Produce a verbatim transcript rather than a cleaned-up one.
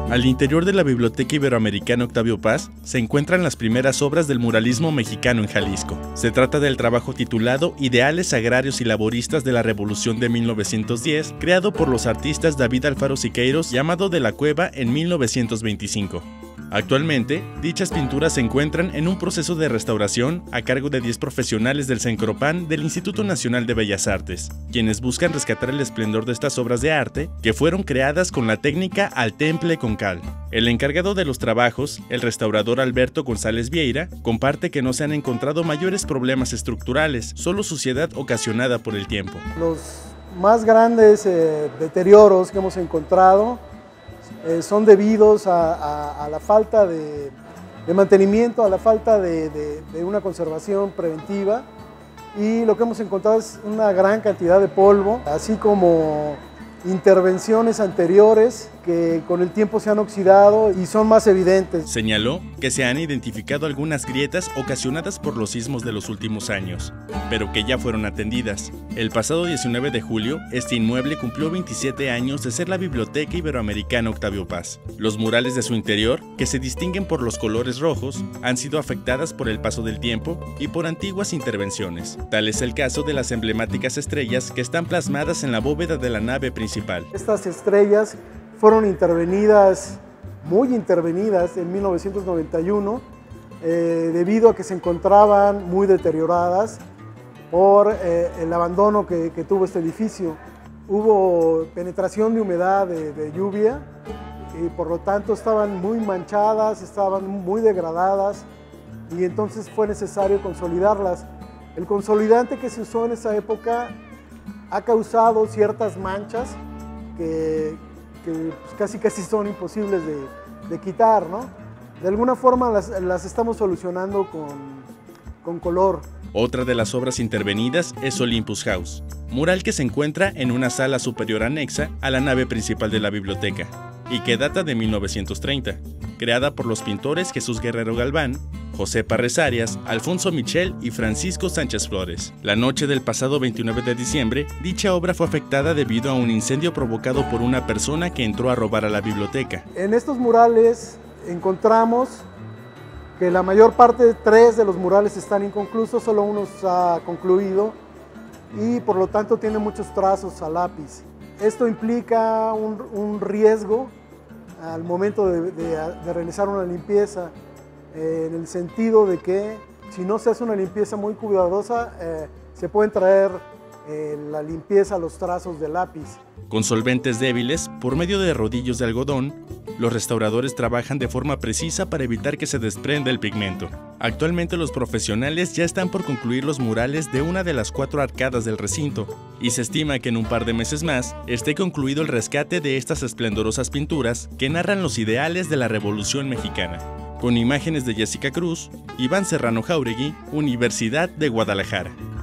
Al interior de la Biblioteca Iberoamericana Octavio Paz se encuentran las primeras obras del muralismo mexicano en Jalisco. Se trata del trabajo titulado Ideales agrarios y laboristas de la Revolución de mil novecientos diez, creado por los artistas David Alfaro Siqueiros, llamado de la Cueva en mil novecientos veinticinco. Actualmente, dichas pinturas se encuentran en un proceso de restauración a cargo de diez profesionales del Cencropan del Instituto Nacional de Bellas Artes, quienes buscan rescatar el esplendor de estas obras de arte que fueron creadas con la técnica al temple con cal. El encargado de los trabajos, el restaurador Alberto González Vieira, comparte que no se han encontrado mayores problemas estructurales, solo suciedad ocasionada por el tiempo. Los más grandes eh, deterioros que hemos encontrado Eh, son debidos a, a, a la falta de, de mantenimiento, a la falta de, de, de una conservación preventiva, y lo que hemos encontrado es una gran cantidad de polvo, así como intervenciones anteriores que con el tiempo se han oxidado y son más evidentes. Señaló que se han identificado algunas grietas ocasionadas por los sismos de los últimos años, pero que ya fueron atendidas. El pasado diecinueve de julio, este inmueble cumplió veintisiete años de ser la Biblioteca Iberoamericana Octavio Paz. Los murales de su interior, que se distinguen por los colores rojos, han sido afectadas por el paso del tiempo y por antiguas intervenciones. Tal es el caso de las emblemáticas estrellas que están plasmadas en la bóveda de la nave principal. Estas estrellas fueron intervenidas, muy intervenidas en mil novecientos noventa y uno, eh, debido a que se encontraban muy deterioradas por eh, el abandono que, que tuvo este edificio. Hubo penetración de humedad, de, de lluvia, y por lo tanto estaban muy manchadas, estaban muy degradadas, y entonces fue necesario consolidarlas. El consolidante que se usó en esa época ha causado ciertas manchas que, que pues casi casi son imposibles de, de quitar, ¿no? De alguna forma las, las estamos solucionando con, con color. Otra de las obras intervenidas es Olympus House, mural que se encuentra en una sala superior anexa a la nave principal de la biblioteca y que data de mil novecientos treinta, creada por los pintores Jesús Guerrero Galván, José Parres Arias, Alfonso Michel y Francisco Sánchez Flores. La noche del pasado veintinueve de diciembre, dicha obra fue afectada debido a un incendio provocado por una persona que entró a robar a la biblioteca. En estos murales encontramos que la mayor parte, tres de los murales están inconclusos, solo uno se ha concluido y por lo tanto tiene muchos trazos a lápiz. Esto implica un, un riesgo al momento de, de, de realizar una limpieza, eh, en el sentido de que si no se hace una limpieza muy cuidadosa, eh, se pueden traer eh, la limpieza a los trazos de lápiz. Con solventes débiles, por medio de rodillos de algodón, los restauradores trabajan de forma precisa para evitar que se desprenda el pigmento. Actualmente los profesionales ya están por concluir los murales de una de las cuatro arcadas del recinto, y se estima que en un par de meses más esté concluido el rescate de estas esplendorosas pinturas que narran los ideales de la Revolución Mexicana. Con imágenes de Jessica Cruz, Iván Serrano Jauregui, Universidad de Guadalajara.